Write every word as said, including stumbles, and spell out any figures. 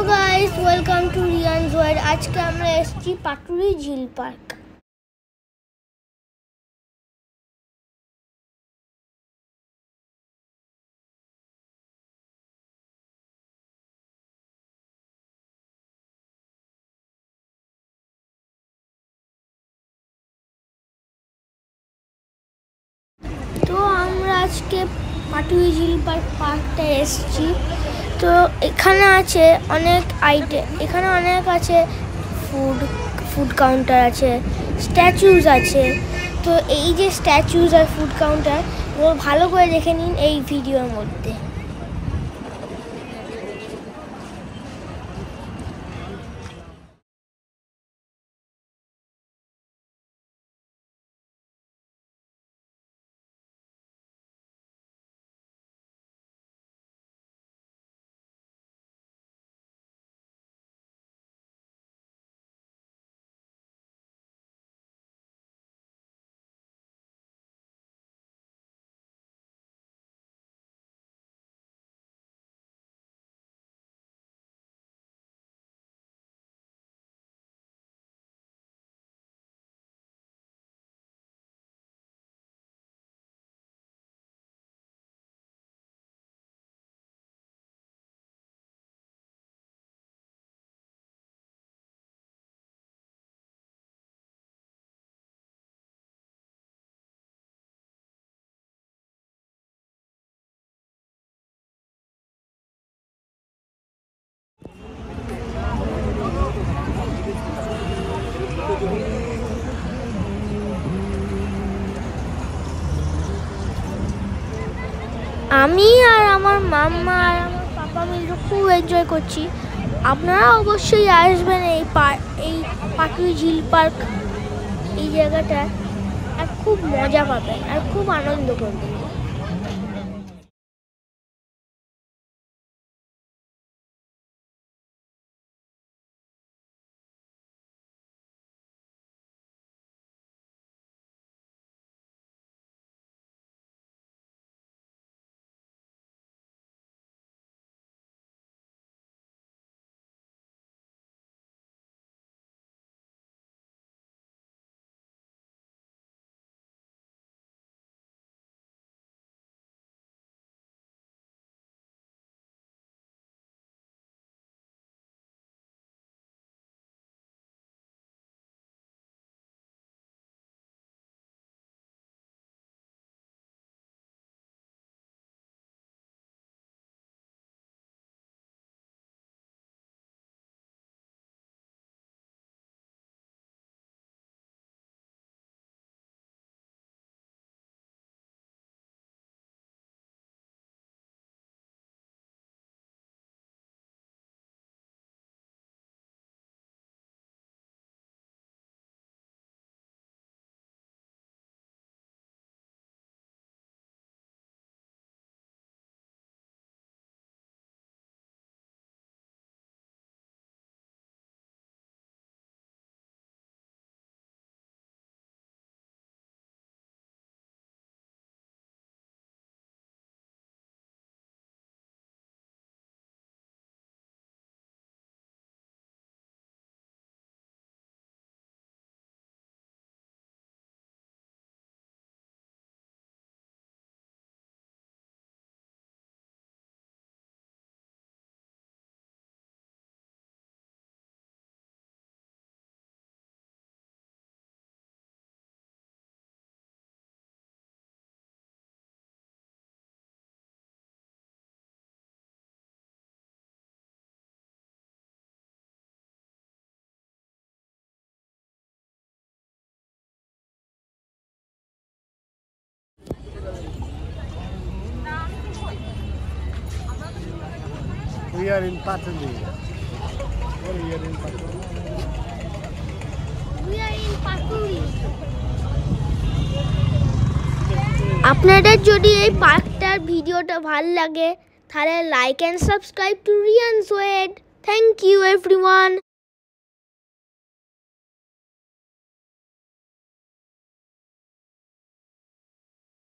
guys, welcome to Rian's World. আজকে আমরা এসেছি পাটুলি ঝিল পার্ক। তো আমরা আজকে পাটুলি ঝিল পার্ক পার্কটা এসেছি। তো এখানে আছে অনেক আইটেম, এখানে অনেক আছে ফুড ফুড কাউন্টার আছে, স্ট্যাচুজ আছে। তো এই যে স্ট্যাচুজ আর ফুড কাউন্টার ও ভালো করে দেখে নিন এই ভিডিওর মধ্যে। আমি আর আমার মাম্মা আর আমার পাপা মিলে খুব এনজয় করছি। আপনারা অবশ্যই আসবেন এই পার্ক, এই পাটুলি ঝিল পার্ক, এই জায়গাটা, আর খুব মজা পাবেন আর খুব আনন্দ করবেন। We are in Patuli. What are you in Patuli? We are in Patuli. আপনাদের যদি এই পার্কটার ভিডিওটা ভালো লাগে তাহলে like and subscribe to Riyan's world. Thank you everyone.